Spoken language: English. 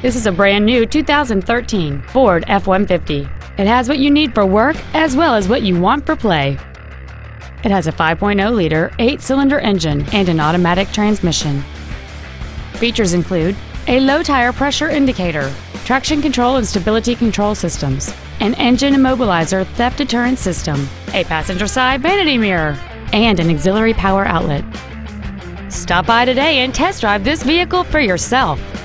This is a brand new 2013 Ford F-150. It has what you need for work as well as what you want for play. It has a 5.0-liter 8-cylinder engine and an automatic transmission. Features include a low tire pressure indicator, traction control and stability control systems, an engine immobilizer theft deterrent system, a passenger side vanity mirror, and an auxiliary power outlet. Stop by today and test drive this vehicle for yourself.